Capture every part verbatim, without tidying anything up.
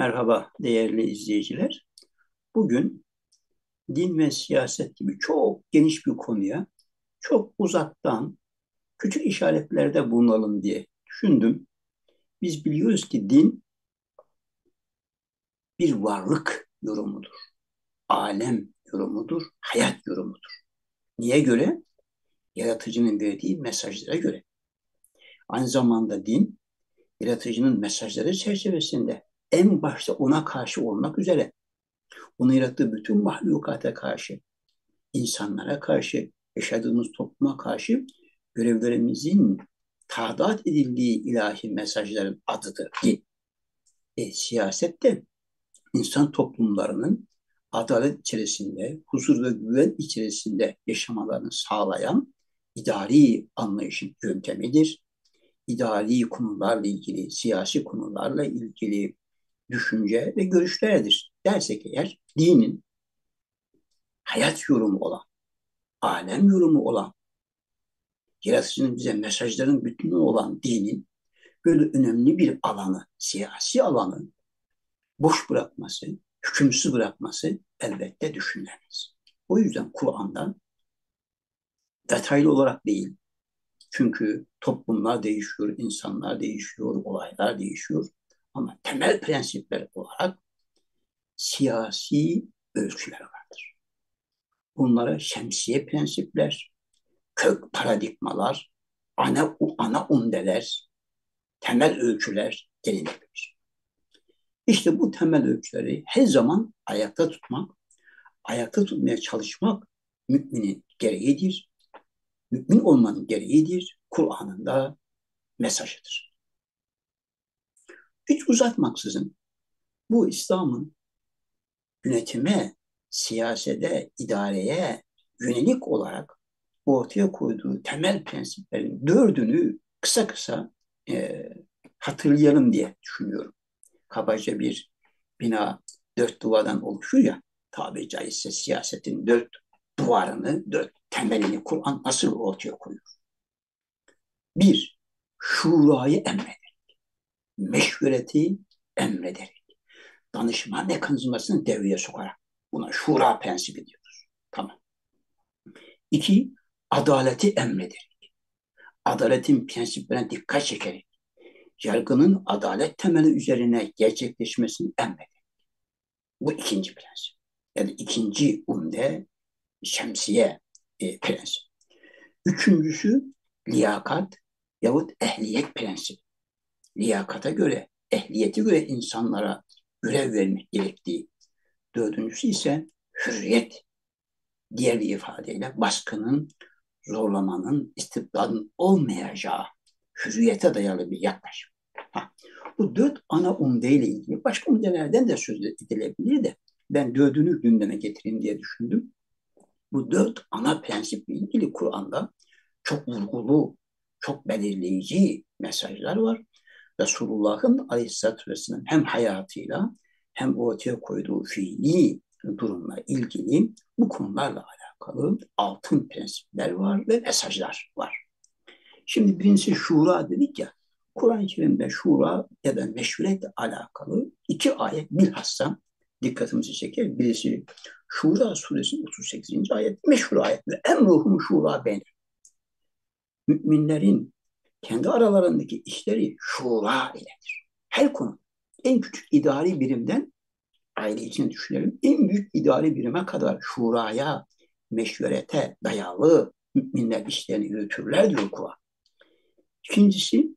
Merhaba değerli izleyiciler. Bugün din ve siyaset gibi çok geniş bir konuya çok uzaktan küçük işaretlerde bulunalım diye düşündüm. Biz biliyoruz ki din bir varlık yorumudur, alem yorumudur, hayat yorumudur. Niye göre? Yaratıcının verdiği mesajlara göre. Aynı zamanda din, yaratıcının mesajları çerçevesinde en başta ona karşı olmak üzere, onu yarattığı bütün mahlukata karşı insanlara karşı, yaşadığımız topluma karşı görevlerimizin tadat edildiği ilahi mesajların adıdır ki e, siyasette insan toplumlarının adalet içerisinde, huzur ve güven içerisinde yaşamalarını sağlayan idari anlayışın yöntemidir. İdari konularla ilgili, siyasi konularla ilgili düşünce ve görüşlerdir. Dersek eğer dinin hayat yorumu olan, alem yorumu olan, yaratıcının bize mesajların bütünü olan dinin böyle önemli bir alanı, siyasi alanı boş bırakması, hükümsüz bırakması elbette düşünülemez. O yüzden Kur'an'da detaylı olarak değil, çünkü toplumlar değişiyor, insanlar değişiyor, olaylar değişiyor. Ama temel prensipler olarak siyasi ölçüler vardır. Bunlara şemsiye prensipler, kök paradigmalar, ana, ana umdeler, temel ölçüler denilebilir. İşte bu temel ölçüleri her zaman ayakta tutmak, ayakta tutmaya çalışmak müminin gereğidir. Mümin olmanın gereğidir. Kur'an'ın da mesajıdır. Hiç uzatmaksızın bu İslam'ın yönetime, siyasete, idareye yönelik olarak ortaya koyduğu temel prensiplerin dördünü kısa kısa e, hatırlayalım diye düşünüyorum. Kabaca bir bina dört duvardan oluşuyor ya, tabiri caizse siyasetin dört duvarını, dört temelini Kur'an nasıl ortaya koyuyor? Bir, şurayı emreder, meşvereti emreder, danışma mekanizmasını devreye sokarak. Buna şura prensibi diyoruz. Tamam. İki, adaleti emreder. Adaletin prensiplerine dikkat çekerek, yargının adalet temeli üzerine gerçekleşmesini emreder. Bu ikinci prensip. Yani ikinci umde şemsiye e, prensip. Üçüncüsü liyakat yahut ehliyet prensibi. Liyakata göre, ehliyete göre insanlara görev vermek gerektiği. Dördüncüsü ise hürriyet. Diğer bir ifadeyle baskının, zorlamanın, istibdadın olmayacağı hürriyete dayalı bir yaklaşım. Ha, bu dört ana umdeyle ilgili başka umdelerden de söz edilebilir de ben dördünü gündeme getireyim diye düşündüm. Bu dört ana prensiple ilgili Kur'an'da çok vurgulu, çok belirleyici mesajlar var. Resulullah'ın Aleyhisselatü Vesselam hem hayatıyla hem ortaya koyduğu fiili durumla ilgili bu konularla alakalı altın prensipler var ve mesajlar var. Şimdi birincisi şura dedik ya, Kur'an-ı Kerim'de şura ya da meşruiyetle alakalı iki ayet bilhassa dikkatimizi çeker. Birisi Şura suresinin otuz sekizinci ayet, meşhur ayet. Ve emruhum şura benim. Müminlerin kendi aralarındaki işleri şura iledir. Her konu. En küçük idari birimden, aile için düşünelim, en büyük idari birime kadar şuraya, meşverete dayalı müminler işlerini yürütürler diyor Kur'an. İkincisi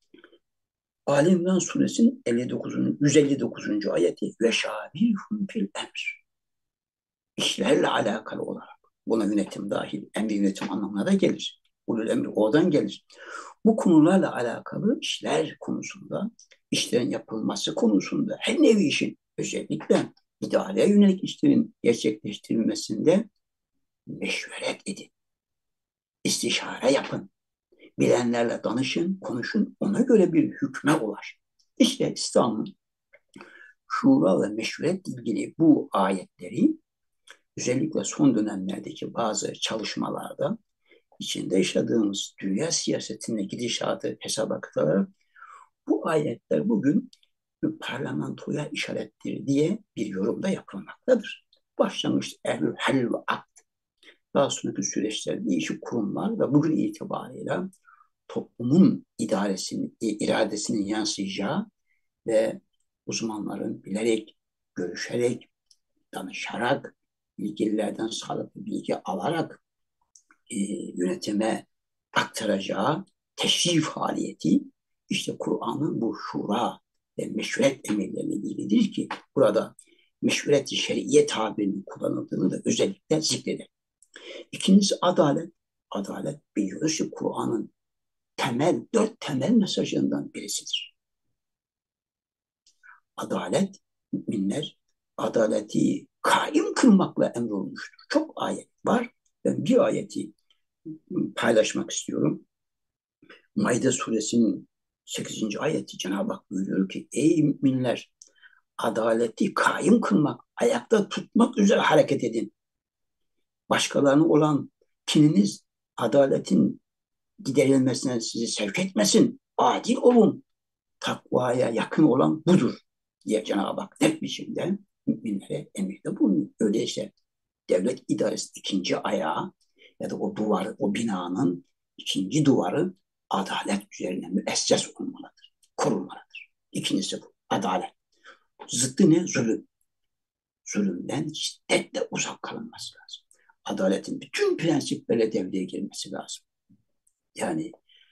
Ali İmran suresinin elli dokuzuncu. yüz elli dokuzuncu ayeti ve şabirhum fil emr. İşlerle alakalı olarak. Buna yönetim dahil, emri yönetim anlamına da gelir. Ulul emri oradan gelir. Bu konularla alakalı işler konusunda, işlerin yapılması konusunda, her nevi işin özellikle idareye yönelik işlerin gerçekleştirilmesinde meşveret edin. İstişare yapın. Bilenlerle danışın, konuşun, ona göre bir hükme ulaşın. İşte İslam'ın şura ve meşruiyetle ilgili bu ayetleri özellikle son dönemlerdeki bazı çalışmalarda içinde yaşadığımız dünya siyasetine gidişatı hesaba katarak bu ayetler bugün bir parlamentoya işarettir diye bir yorumda yapılmaktadır. Başlangıçta ehlül hal ve akd, daha sonraki süreçlerde değişik kurumlar ve bugün itibariyle toplumun idaresinin, iradesinin yansıyacağı ve uzmanların bilerek, görüşerek, danışarak, ilgililerden sağlıklı bilgi alarak e, yönetime aktaracağı teşrif faaliyeti işte Kur'an'ın bu şura ve meşruiyet emirlerine ilgilidir ki burada meşruiyet-i şer'iye tabirinin kullanıldığını da özellikle zikreder. İkincisi adalet. Adalet biliyoruz ki Kur'an'ın temel, dört temel mesajından birisidir. Adalet, müminler adaleti kaim kılmakla emrolunmuştur. Çok ayet var. Ben bir ayeti paylaşmak istiyorum. Maide suresinin sekizinci ayeti Cenab-ı Hak buyuruyor ki ey müminler adaleti kaim kılmak, ayakta tutmak üzere hareket edin. Başkalarına olan kininiz adaletin giderilmesine sizi sevk etmesin. Adil olun. Takvaya yakın olan budur diye Cenab-ı Hak net biçimde müminlere emirde bulunuyor. Öyleyse devlet idaresi ikinci ayağı ya da o duvar, o binanın ikinci duvarı adalet üzerine müesses olmalıdır, korunmalıdır. İkincisi bu, adalet. Zıttı ne? Zulüm. Zulümden şiddetle uzak kalınması lazım. Adaletin bütün prensiplerle devreye girmesi lazım. Yani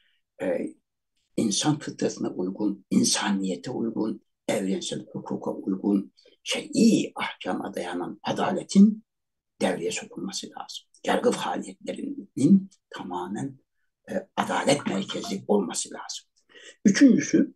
e, insan fıtratına uygun, insaniyete uygun, evrensel hukuka uygun, şer'i ahkama dayanan adaletin devreye sokulması lazım. Yargı faaliyetlerinin tamamen e, adalet merkezli olması lazım. Üçüncüsü,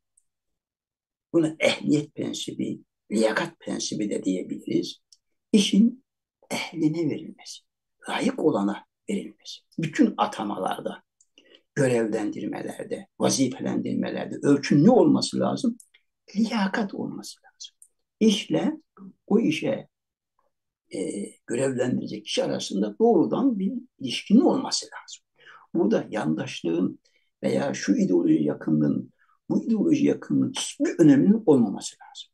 buna ehliyet prensibi, liyakat prensibi de diyebiliriz. İşin ehline verilmesi, layık olana verilmesi. Bütün atamalarda, görevlendirmelerde, vazifelendirmelerde ölçün ne olması lazım? Liyakat olması lazım. İşle o işe e, görevlendirecek kişi arasında doğrudan bir ilişkinin olması lazım. Burada yandaşlığın veya şu ideoloji yakınlığın, bu ideoloji yakınlığın hiçbir öneminin olmaması lazım.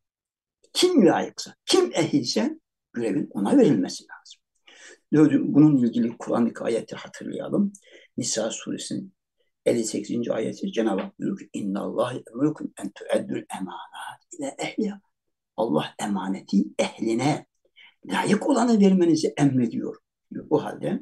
Kim layıksa, kim ehilse görevin ona verilmesi lazım. Bunun ilgili Kur'an-ı ayeti hatırlayalım. Nisa suresinin elli sekizinci ayeti Cenab-ı Hak buyuruyor ki İnna Allah emrukum en tu'eddül emanat ile ehliha. Allah emaneti ehline, layık olanı vermenizi emrediyor. Bu halde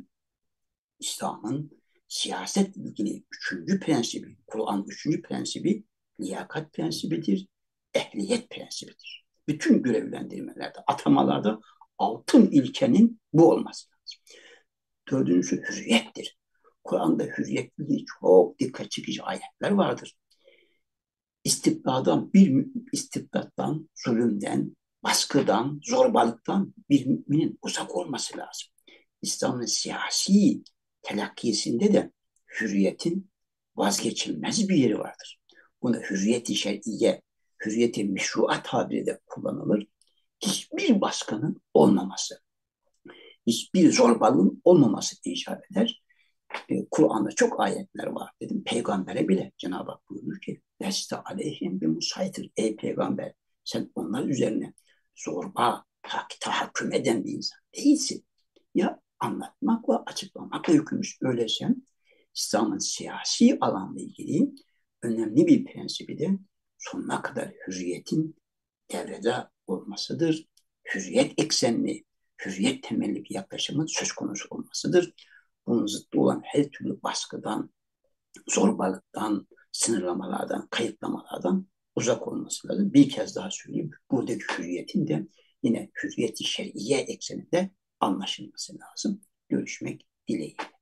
İslam'ın siyaset ilgili üçüncü prensibi, Kur'an üçüncü prensibi liyakat prensibidir, ehliyet prensibidir. Bütün görevlendirmelerde, atamalarda altın ilkenin bu olması lazım. Dördüncüsü hürriyettir. Kur'an'da hürriyetle ilgili çok dikkat çekici ayetler vardır. İstibdadan, bir istibdattan, zulümden, baskıdan, zorbalıktan bir müminin uzak olması lazım. İslam'ın siyasi telakkisinde de hürriyetin vazgeçilmez bir yeri vardır. Buna hürriyet-i şer'iye, hürriyet-i meşruat tabiri de kullanılır. Hiçbir baskının olmaması, hiçbir zorbalığın olmaması icap eder. Ee, Kur'an'da çok ayetler var dedim. Peygambere bile Cenab-ı Hak buyurur ki Leste aleyhim bir musaytir. Ey peygamber sen onlar üzerine zorba, tahakküm eden bir insan değilsin. Ya anlatmakla, açıklamakla yükümlüsün. Öyleyse İslam'ın siyasi alanla ilgili önemli bir prensibi de sonuna kadar hürriyetin devrede olmasıdır. Hürriyet eksenli, hürriyet temelli bir yaklaşımın söz konusu olmasıdır. Bunun zıttı olan her türlü baskıdan, zorbalıktan, sınırlamalardan, kayıtlamalardan uzak olması lazım. Bir kez daha söyleyeyim. Buradaki hürriyetin de yine hürriyet-i şer'iye ekseninde anlaşılması lazım. Görüşmek dileğiyle.